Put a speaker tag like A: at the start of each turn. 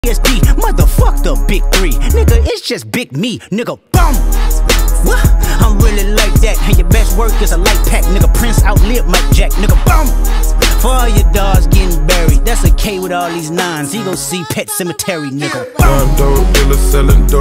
A: PSD, motherfuck the big three. Nigga, it's just big me, nigga, boom. What? I'm really like that, and your best work is a light pack, nigga. Prince outlived Mike Jack, nigga, boom. For all your dogs getting buried, that's a K with all these nines. He gon' see Pet Cemetery, nigga, boom.